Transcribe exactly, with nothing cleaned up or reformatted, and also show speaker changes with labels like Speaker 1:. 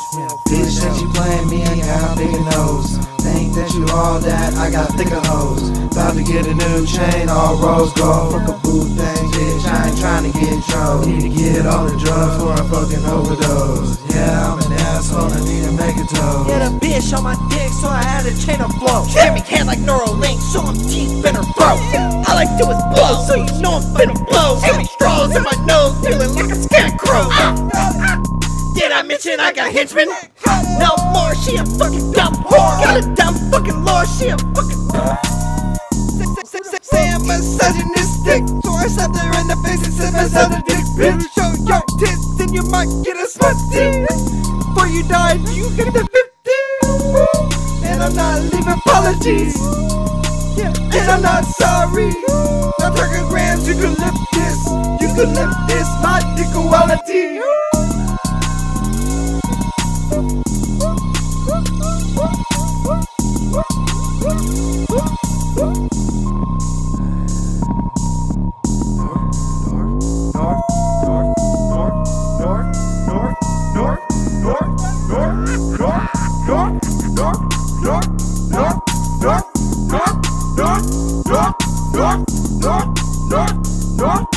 Speaker 1: Bitch that you playing me, I got a bigger nose. Think that you all that, I got thicker hoes. About to get a new chain, all rose gold. Fuck a boo thing, bitch, I ain't trying to get drunk. Need to get all the drugs for a fucking overdose. Yeah, I'm an asshole, I need to make a toe.
Speaker 2: Get a bitch on my dick, so I had a chain of flow. Give me hand like Neuralink, so I'm deep in her throat. I like to explode, so you know I'm finna blow. Give me straws in my nose, feeling like a scarecrow. Did I mention I got henchmen? No more, she a fucking dumb whore. Got a dumb fucking lore, she a fucking
Speaker 3: Say I'm misogynistic, so I slapped her in the face and said myself a dick. Bitch, show your tits, then you might get a smutty. Before you die, you get the fifty. And I'm not leaving apologies. Yeah, and I'm not sorry. Now thirty grams, you can lift this. You can lift this, my dick quality. North, north, north, north, north, north, north, north, north, north,